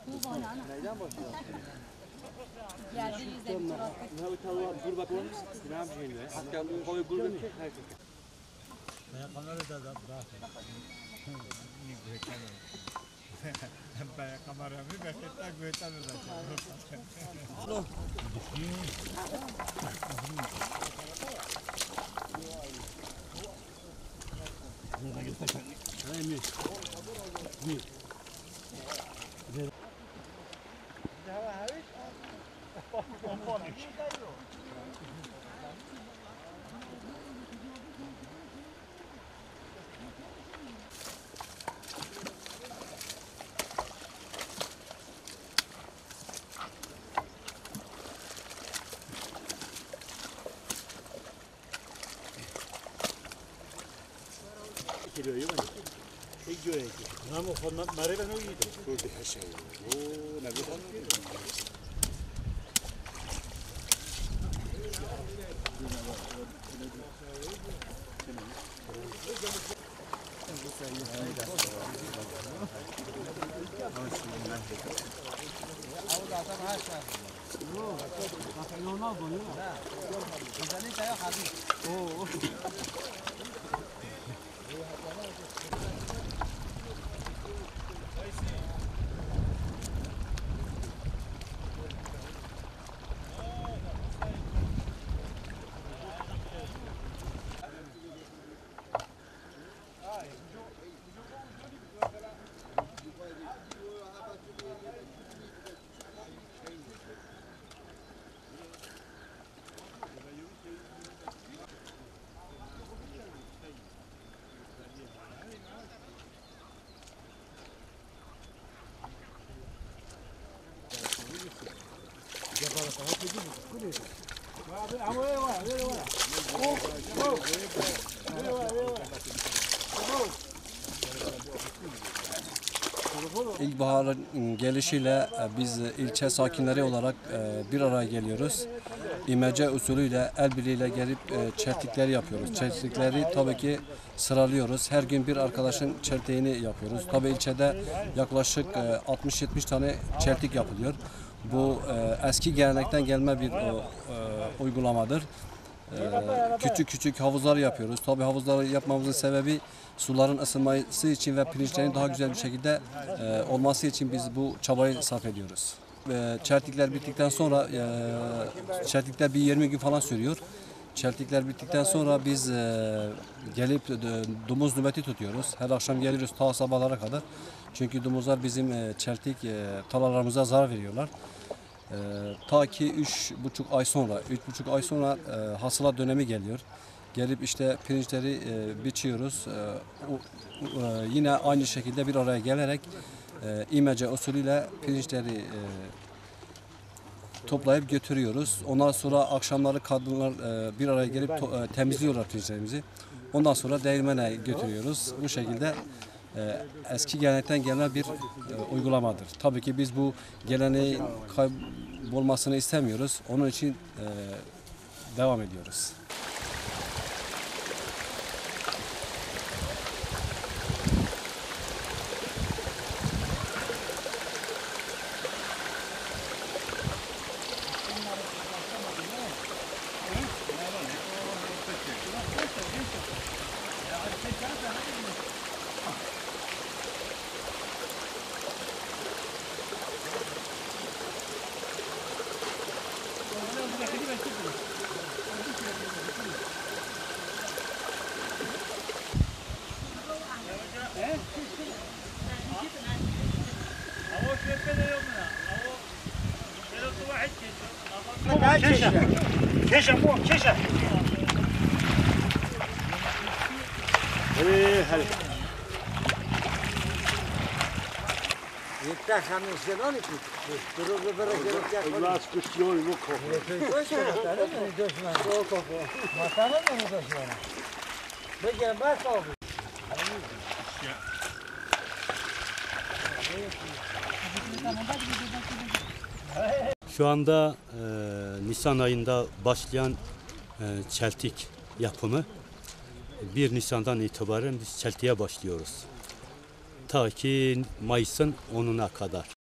Neyden başlıyor? Geldi yüzde bir tarafı. Ne utanma gurbet olmuş? Ne yapayım ya? Hatta koy gurbet çek herkes. Ben kamerada da bırak. Ben kameramı bekletten göğüten zaten. Geliyor ya bak. Şey göreyim. Namı falan merhaba ne uyudu? Gördü her şey. Oo, ne güzel. İlkbaharın gelişiyle biz ilçe sakinleri olarak bir araya geliyoruz. İmece usulüyle el birliğiyle gelip çeltikleri yapıyoruz. Çeltikleri tabii ki sıralıyoruz. Her gün bir arkadaşın çeltiğini yapıyoruz. Tabii ilçede yaklaşık 60-70 tane çeltik yapılıyor. Bu eski gelenekten gelme bir uygulamadır. Küçük küçük havuzlar yapıyoruz. Tabii havuzları yapmamızın sebebi suların ısınması için ve pirinçlerin daha güzel bir şekilde olması için biz bu çabayı sarf ediyoruz. Çeltikler bittikten sonra çeltikler bir 20 gün falan sürüyor. Çeltikler bittikten sonra biz gelip domuz nöbeti tutuyoruz. Her akşam geliyoruz ta sabahlara kadar. Çünkü domuzlar bizim çeltik tarlalarımıza zarar veriyorlar. Ta ki 3,5 ay sonra, 3,5 ay sonra hasılat dönemi geliyor. Gelip işte pirinçleri biçiyoruz. Yine aynı şekilde bir araya gelerek imece usulüyle pirinçleri toplayıp götürüyoruz. Ondan sonra akşamları kadınlar bir araya gelip temizliyorlar pirinçlerimizi. Ondan sonra değirmene götürüyoruz. Bu şekilde eski gelenekten gelen bir uygulamadır. Tabii ki biz bu geleneğin kaybolmasını istemiyoruz. Onun için devam ediyoruz. كشة مو كشة. هلا. يفتح خمس جنان يفوت. تروح ببرة جرب الله سكوتيون يوكو. مثلا من دشمنه. بگم بس آب. Şu anda Nisan ayında başlayan çeltik yapımı 1 Nisan'dan itibaren biz çeltiğe başlıyoruz. Ta ki Mayıs'ın 10'una kadar.